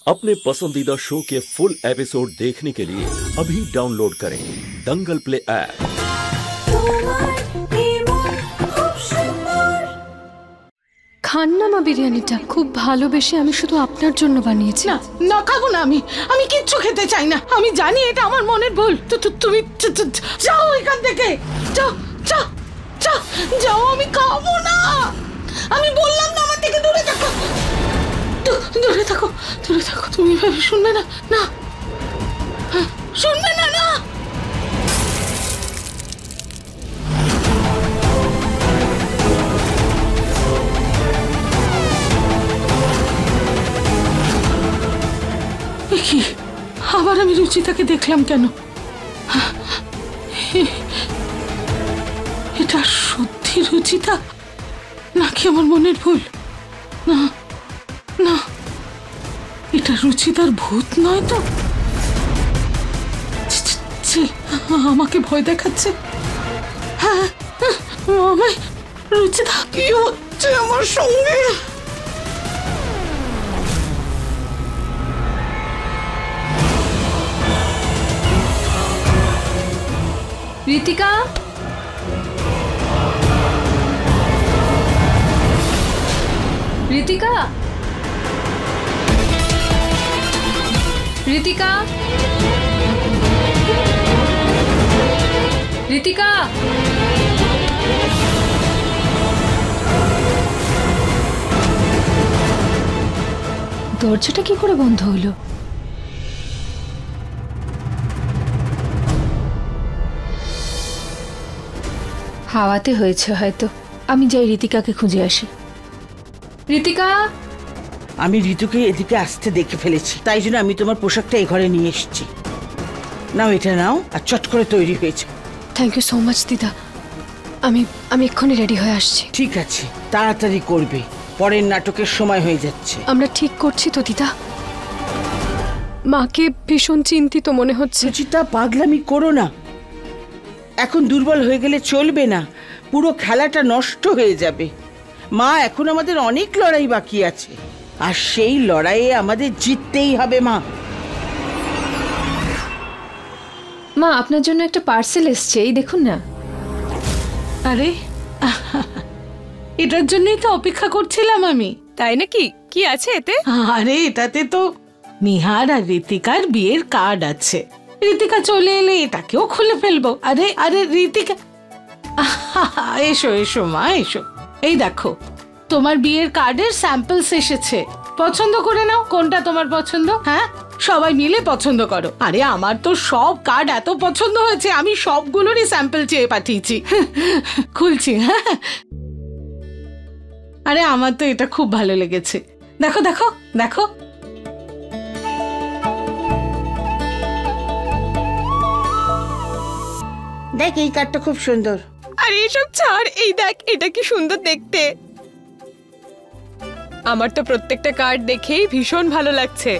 अपने पसंदीदा शो के फुल एपिसोड देखने के लिए अभी डाउनलोड करें दंगल प्ले ऐप। খান্না মা বিরিয়ানিটা খুব ভালোবেসে আমি শুধু আপনার জন্য বানিয়েছি। না না খাবো না, আমি কিচ্ছু খেতে চাই না। আমি জানি এটা আমার মনের ভুল। তুমি যাও এখান থেকে, যাও যাও যাও যাও। আমি খাবো না, আমি বললাম না আমার থেকে দূরে থাকো, দূরে থাকো, দূরে থাকো। তুমি এভাবে শুনবে না, না শুনবে না, না। কি আবার আমি রুচিতাকে দেখলাম কেন? এটা সত্যি রুচিতা নাকি আমার মনের ভুল? না না, এটা রুচিতার ভূত নয় তো? আমাকে ভয় দেখাচ্ছে। হ্যাঁ, আমায় রুচিতা কি হচ্ছে আমার সঙ্গে? ঋতিকা, ঋতিকা, ঋতিকা, ঋতিকা। দরজাটা কি করে বন্ধ হলো? হাওয়াতে হয়েছে হয়তো। আমি যাই ঋতিকাকে খুঁজে আসি। ঋতিকা, আমি ঋতুকে এদিকে আসতে দেখে ফেলেছি, তাই জন্য আমি তোমার পোশাকটা এই ঘরে নিয়ে এসেছি। নাও, এটা নাও আর চট করে তৈরি হয়েছে। থ্যাংক ইউ সো মাচ দিদা। আমি এক্ষুনি রেডি হয়ে আসছি। ঠিক আছে, তাড়াতাড়ি করবে, পরের নাটকের সময় হয়ে যাচ্ছে। আমরা ঠিক করছি তো দিদা। মাকে ভীষণ চিন্তিত মনে হচ্ছে। সুচিতা, পাগলামি করো না। এখন দুর্বল হয়ে গেলে চলবে না, পুরো খেলাটা নষ্ট হয়ে যাবে। মা, এখন আমাদের অনেক লড়াই বাকি আছে, আর সেই লড়াইয়ে আমাদের জিততেই হবে। মা, মা আপনার জন্য একটা পার্সেল এসছে, এই দেখুন না। আরে এটার জন্যই তো অপেক্ষা করছিলাম আমি। তাই নাকি? কি আছে এতে? আরে এটাতে তো নিহার আর ঋতিকার বিয়ের কার্ড আছে। ঋতিকা চলে এলে এটাকেও খুলে ফেলবো। আরে আরে ঋতিকা, এসো এসো মা, এসো। এই দেখো, তোমার বিয়ের কার্ডের স্যাম্পলস এসেছে। পছন্দ করে নাও কোনটা তোমার পছন্দ। হ্যাঁ, সবাই মিলে পছন্দ করো। আরে আমার তো সব কার্ড এত পছন্দ হয়েছে, আমি সবগুলোরই স্যাম্পল চেয়ে পাঠিয়েছি। খুলছি। হ্যাঁ, আরে আমার তো এটা খুব ভালো লেগেছে। দেখো দেখো দেখো। দেখ, এই কার্ডটা খুব সুন্দর। আরে এসব ছাড়, এই দেখ এটা কি সুন্দর দেখতে। আমার তো প্রত্যেকটা কার্ড দেখেই ভীষণ ভালো লাগছে।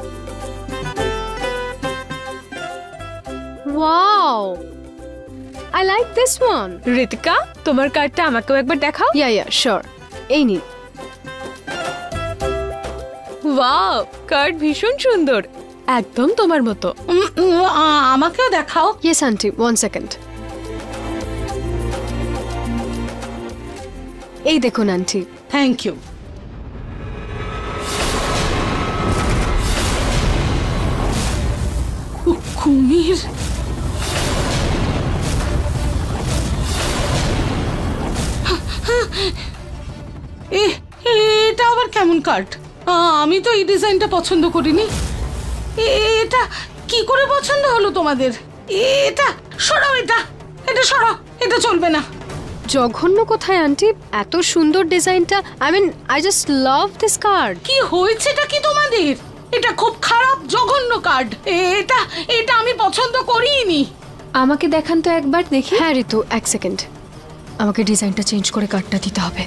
Wow, I like this one. Ritika, তোমার কার্ডটা আমাকেও একবার দেখাও। ইয়া শিওর, এই নিন। ওয়াও, কার্ড ভীষণ সুন্দর, একদম তোমার মতো। আমাকেও দেখাও। Yes aunty, 1 second. এই দেখুন আন্টি। Thank you. কুমির, এটা আবার কেমন কার্ড? আমি তো এই ডিজাইনটা পছন্দ করিনি। এটা কি করে পছন্দ হলো তোমাদের? এটা সরাও, এটা সরাও, এটা চলবে না। জঘন্য কোথায় আন্টি? এত সুন্দর ডিজাইনটা। I mean, I just love this card. কি হয়েছেটা কি তোমাদের? এটা খুব খারাপ জঘন্য কার্ড। এটা এটা আমি পছন্দ করিনি। আমাকে দেখান তো একবার দেখি। হ্যাঁ ঋতু, 1 সেকেন্ড। আমাকে ডিজাইনটা চেঞ্জ করে কার্ডটা দিতে হবে।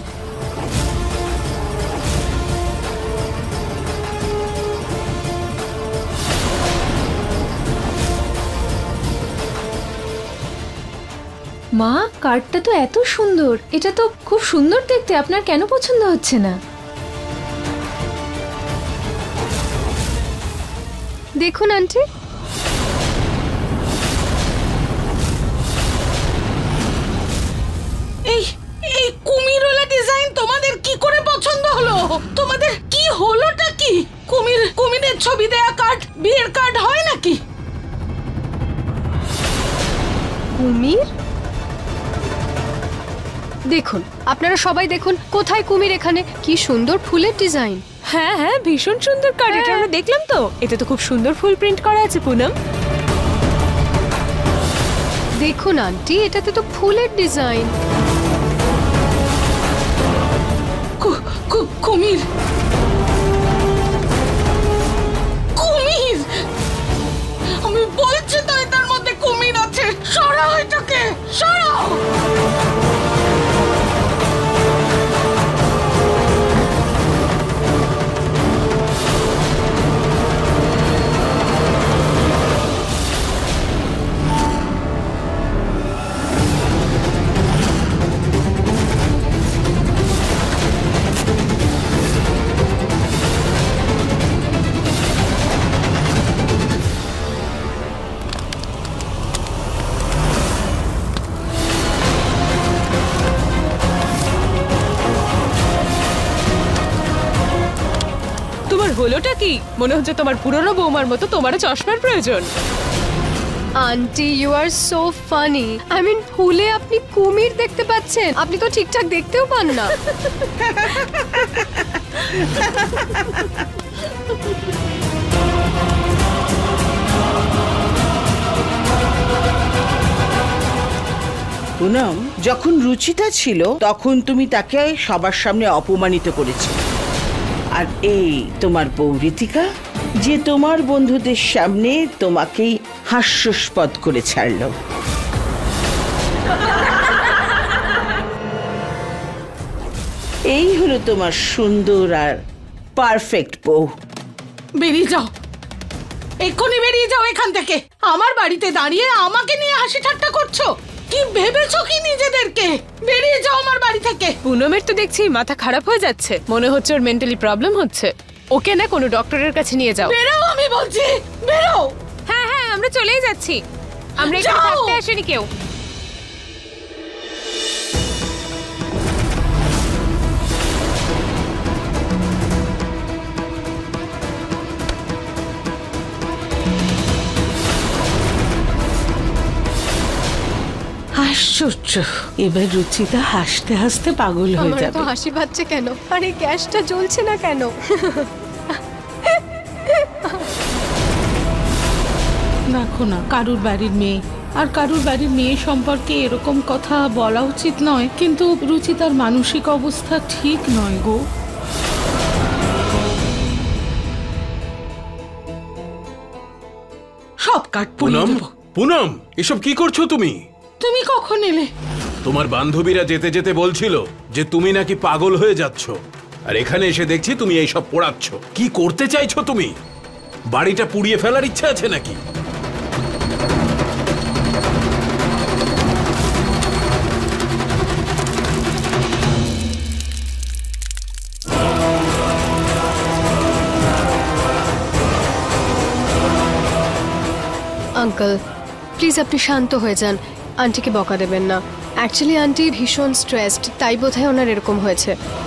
মা, কার্ডটা তো এত সুন্দর, এটা তো খুব সুন্দর দেখতে, আপনার কেন পছন্দ হচ্ছে না? দেখুন আন্টি, এই এই কুমিরওয়ালা ডিজাইন তোমাদের কি করে পছন্দ হলো? তোমাদের কি হলোটা কি? কুমিরের ছবি দেয়া কার্ড বিয়ের কার্ড হয় নাকি? কুমির? দেখুন, আপনারা সবাই দেখুন, কোথায় কুমির? এখানে কি সুন্দর ফুলের ডিজাইন। হ্যাঁ হ্যাঁ, ভীষণ সুন্দর কার্ড। এটা আমরা দেখলাম তো, এতে তো খুব সুন্দর ফুল প্রিন্ট করা আছে পুনম। দেখুন আন্টি, এটাতে তো ফুলের ডিজাইন। কুমির কুমির, আমি বলছি তো এটার মধ্যে কুমির আছে। সরাও এটাকে, সরাও। হলোটা কি? মনে হচ্ছে তোমার পুরনো বৌমার মতো তোমারও চশমার প্রয়োজন। Aunty, you are so funny. I mean, ফুলে আপনি কুমির দেখতে পাচ্ছেন? আপনি তো ঠিকঠাক দেখতেও পান না। পুনম, যখন রুচিতা ছিল তখন তুমি তাকে সবার সামনে অপমানিত করেছিলে। আর এই তোমার বউ ঋতিকা, যে তোমার বন্ধুদের সামনে তোমাকেই হাস্যাস্পদ করে ছাড়লো। এই হলো তোমার সুন্দর আর পারফেক্ট বউ। বেরিয়ে যাও, এক্ষুনি বেরিয়ে যাও এখান থেকে। আমার বাড়িতে দাঁড়িয়ে আমাকে নিয়ে হাসি ঠাট্টা করছো? কি ভেবেছো কি নিজেদেরকে? বেরিয়ে যাও আমার বাড়ি থেকে। পুনমের তো দেখছি মাথা খারাপ হয়ে যাচ্ছে, মনে হচ্ছে ওর মেন্টালি প্রবলেম হচ্ছে। ওকে না কোনো ডক্টরের কাছে নিয়ে যাও। বেরো, আমি বলছি বেরো। হ্যাঁ হ্যাঁ, আমরা চলেই যাচ্ছি। আমরা এখানে থাকতে আসিনি কেউ। আশ্চর্য, এবার রুচিতা হাসতে হাসতে পাগল হয়ে আমার যাবে। তো হাসি পাচ্ছে কেন? আরে গ্যাসটা জ্বলছে না কেন? দেখো না, কারুর বাড়ির মেয়ে আর কারুর বাড়ির মেয়ে সম্পর্কে এরকম কথা বলা উচিত নয়, কিন্তু রুচিতার মানসিক অবস্থা ঠিক নয় গো। সব কাট পুনম। পুনম, এসব কি করছো তুমি? তুমি কখন এলে? তোমার বান্ধবীরা যেতে যেতে বলছিল যে তুমি নাকি পাগল হয়ে যাচ্ছ, আর এখানে এসে দেখছি তুমি এইসব পোড়াচ্ছ। কি করতে চাইছো তুমি? বাড়িটা পুড়িয়ে ফেলার ইচ্ছা আছে নাকি? আঙ্কেল, প্লিজ আপনি শান্ত হয়ে যান। আন্টিকে বকা দেবেন না। অ্যাকচুয়ালি আন্টি ভীষণ স্ট্রেসড, তাই বোধহয় ওনার এরকম হয়েছে।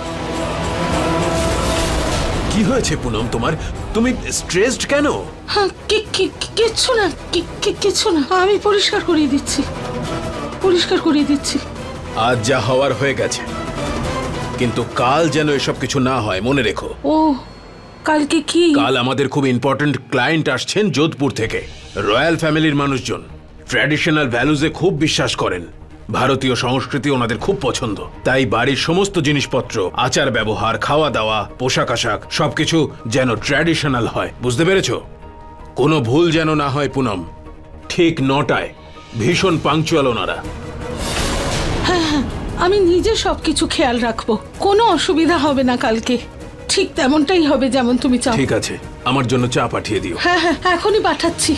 কি হয়েছে পুনম তোমার? তুমি স্ট্রেসড কেন? হ্যাঁ, কিচ্ছু না, কিচ্ছু না। আমি পরিষ্কার করিয়ে দিচ্ছি, পরিষ্কার করিয়ে দিচ্ছি। আজ যা হওয়ার হয়ে গেছে, কিন্তু কাল যেন এসব কিছু না হয়, মনে রেখো। ও, কালকে কি? কাল আমাদের খুব ইম্পর্ট্যান্ট ক্লায়েন্ট আসছেন যোধপুর থেকে। রয়্যাল ফ্যামিলির মানুষজন ট্র্যাডিশনাল ভ্যালুজে খুব বিশ্বাস করেন। ভারতীয় সংস্কৃতি ওনাদের খুব পছন্দ, তাই বাড়ির সমস্ত জিনিসপত্র, আচার ব্যবহার, খাওয়া দাওয়া, পোশাক আশাক সবকিছু যেন ট্র্যাডিশনাল হয়। বুঝতে পেরেছো? কোনো ভুল যেন না হয় পুনম। ঠিক 9টায়, ভীষণ পাংচুয়াল ওনারা। হ্যাঁ, আমি নিজে সবকিছু খেয়াল রাখবো, কোনো অসুবিধা হবে না কালকে। ঠিক তেমনটাই হবে যেমন তুমি চাও। ঠিক আছে, আমার জন্য চা পাঠিয়ে দিও। হ্যাঁ হ্যাঁ, এখনই পাঠাচ্ছি।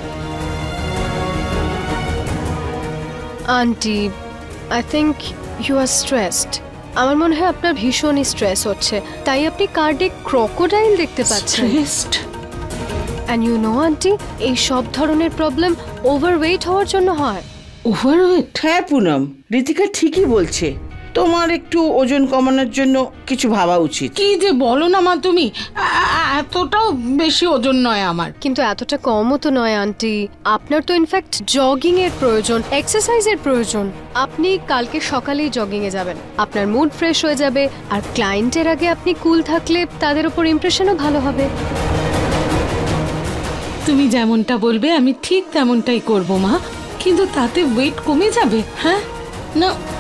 Aunty, I think you are stressed. আমার মনে হয় আপনার ভীষণই স্ট্রেস হচ্ছে, তাই আপনি কার্ডে ক্রোকোডাইল দেখতে পাচ্ছেন। Stressed? And you know aunty, এই সব ধরনের প্রবলেম ওভারওয়েট হওয়ার জন্য হয়। ওভারওয়েট? হ্যাঁ পুনম, ঋতিকা ঠিকই বলছে। তোমার একটু ওজন কমানোর জন্য কিছু ভাবা উচিত। কি যে বলো না মা তুমি, এতটাও বেশি ওজন নয় আমার। কিন্তু এতটা কমও তো নয় আন্টি, আপনার তো ইনফ্যাক্ট জগিং এর প্রয়োজন, এক্সারসাইজের প্রয়োজন। আপনি কালকে সকালেই জগিং এ যাবেন, আপনার মুড ফ্রেশ হয়ে যাবে, আর ক্লায়েন্টের আগে আপনি কুল থাকলে তাদের উপর ইমপ্রেশনও ভালো হবে। তুমি যেমনটা বলবে আমি ঠিক তেমনটাই করব মা, কিন্তু তাতে ওয়েট কমে যাবে? হ্যাঁ না